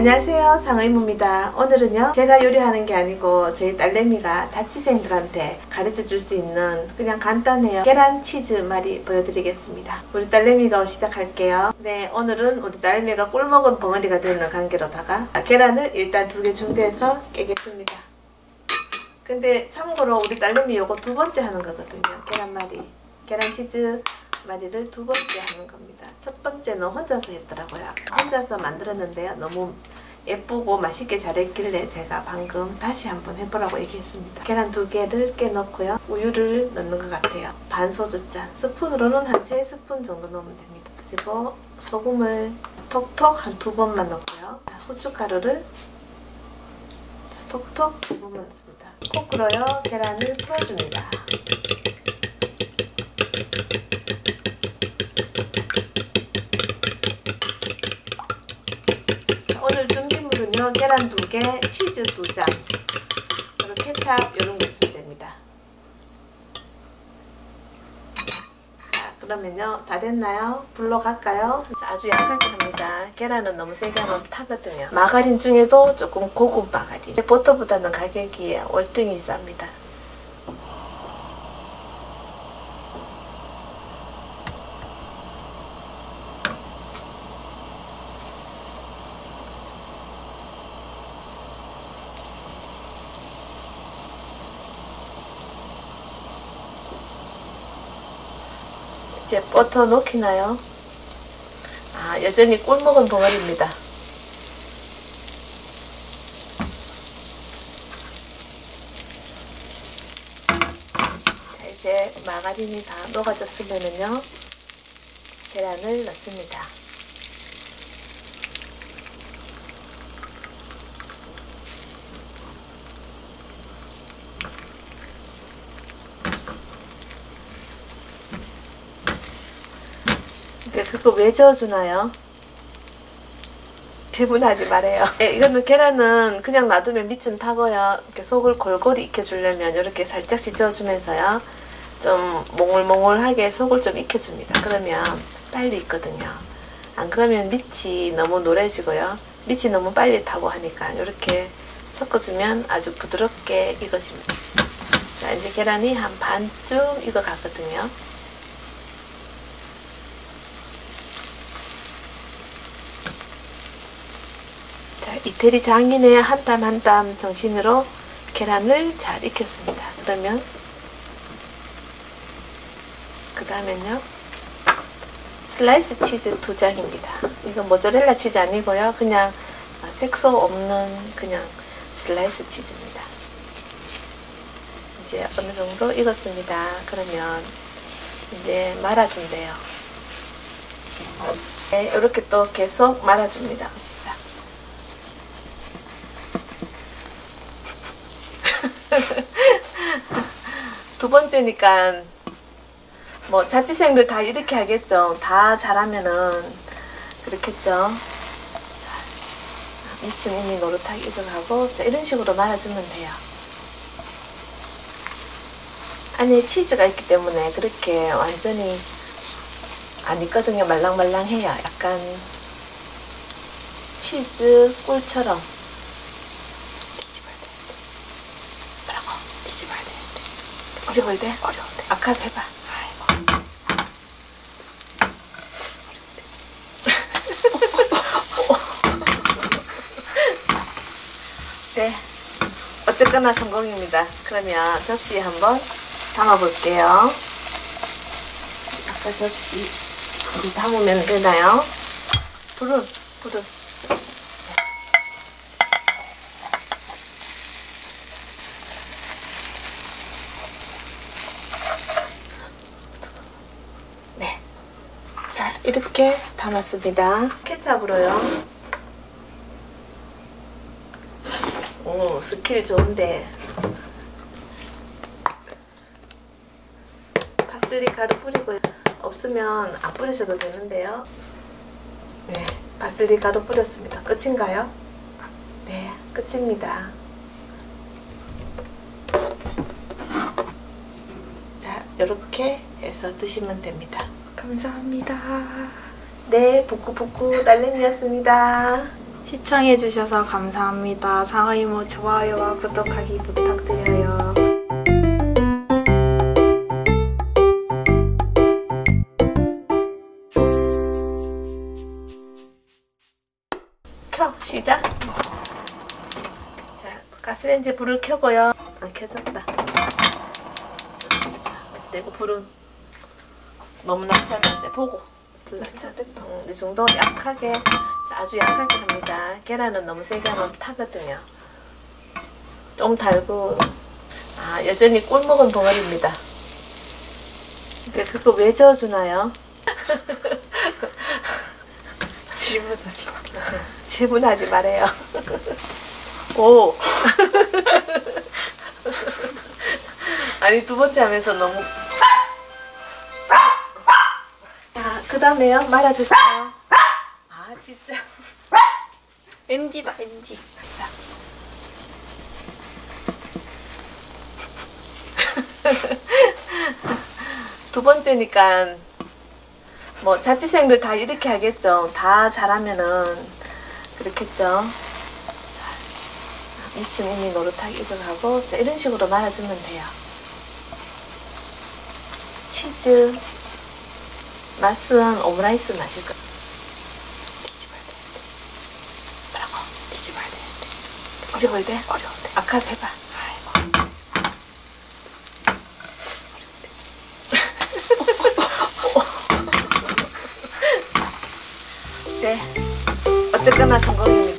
안녕하세요, 상의모입니다. 오늘은요 제가 요리하는 게 아니고 저희 딸내미가 자취생들한테 가르쳐 줄 수 있는 그냥 간단해요 계란 치즈 말이 보여드리겠습니다. 우리 딸내미가 오늘 시작할게요. 네, 오늘은 우리 딸내미가 꿀먹은 벙어리가 되는 관계로다가 계란을 일단 2개 준비해서 깨겠습니다. 근데 참고로 우리 딸내미 요거 2번째 하는 거거든요. 계란말이, 계란 치즈 마리를 2번째 하는 겁니다. 첫 번째는 혼자서 했더라고요. 혼자서 만들었는데요. 너무 예쁘고 맛있게 잘했길래 제가 방금 다시 한번 해보라고 얘기했습니다. 계란 2개를 깨 넣고요. 우유를 넣는 것 같아요. 반 소주잔. 스푼으로는 한 3스푼 정도 넣으면 됩니다. 그리고 소금을 톡톡 한 2번만 넣고요. 후춧가루를 톡톡 2번만 넣습니다. 거꾸로요. 계란을 풀어줍니다. 오늘 준비물은요, 계란 2개, 치즈 2장, 그리고 케찹 이런 거 있으면 됩니다. 자, 그러면요, 다 됐나요? 불로 갈까요? 자, 아주 약하게 합니다. 계란은 너무 세게 하면 타거든요. 마가린 중에도 조금 고급 마가린. 버터보다는 가격이 월등히 쌉니다. 이제 버터 넣기나요? 아, 여전히 꿀먹은 벙어리입니다. 자, 이제 마가린이 다 녹아졌으면은요, 계란을 넣습니다. 그거 왜 저어주나요? 질문하지 말아요. 네, 이거는 계란은 그냥 놔두면 밑은 타고요. 이렇게 속을 골고루 익혀주려면 이렇게 살짝씩 저어주면서요. 좀 몽글몽글하게 속을 좀 익혀줍니다. 그러면 빨리 익거든요. 안 그러면 밑이 너무 노래지고요. 밑이 너무 빨리 타고 하니까 이렇게 섞어주면 아주 부드럽게 익어집니다. 자, 이제 계란이 한 반쯤 익어가거든요. 이태리 장인의 한 땀 한 땀 정신으로 계란을 잘 익혔습니다. 그러면 그 다음엔요, 슬라이스 치즈 2장입니다. 이건 모짜렐라 치즈 아니고요, 그냥 색소 없는 그냥 슬라이스 치즈입니다. 이제 어느 정도 익었습니다. 그러면 이제 말아준대요. 네, 이렇게 또 계속 말아줍니다. 시작. 두 번째니까 뭐 자취생들 다 이렇게 하겠죠. 다 잘하면은 그렇겠죠. 밑은 이미 노릇하게 익어가고, 자, 이런 식으로 말아주면 돼요. 안에 치즈가 있기 때문에 그렇게 완전히 안 익거든요. 말랑말랑해요. 약간 치즈 꿀처럼. 뒤집어야 돼? 어려운데. 아까 해봐. 네, 어쨌거나 성공입니다. 그러면 접시에 한번 담아볼게요. 아까 접시 담으면 되나요? 불은 네, 자, 이렇게 담았습니다. 케찹으로요. 오, 스킬 좋은데. 파슬리 가루 뿌리고요. 없으면 안 뿌리셔도 되는데요. 네, 파슬리 가루 뿌렸습니다. 끝인가요? 네, 끝입니다. 자, 이렇게 해서 드시면 됩니다. 감사합니다. 네, 부끄부끄 딸내미였습니다. 시청해주셔서 감사합니다. 상어이모 좋아요와 구독하기 부탁드려요. 시작. 자, 가스레인지 불을 켜고요. 켜졌다. 내고 불은 너무 낮지 않는데 보고 불 낮지 않겠다. 이 정도 약하게, 아주 약하게 합니다. 계란은 너무 세게 하면 타거든요. 좀 달고. 여전히 꿀먹은 덩어리입니다. 그거 왜 저어주나요? 질문하지 말아요. 오. 아니, 두 번째 하면서 너무. 자, 그 다음에요. 말아주세요. 진짜. NG다, NG. 자. 두 번째니까 뭐 자취생들 다 이렇게 하겠죠. 다 잘하면은 그렇겠죠. 밑은 이미 노릇하게 익어가고, 자, 이런 식으로 말아주면 돼요. 치즈 맛은 오므라이스 맛일 거예요. 뒤집어야 돼. 뭐라고? 뒤집어야 돼. 뒤집어야 돼? 어려운데. 아까 해봐. 네, 어쨌거나 성공입니다.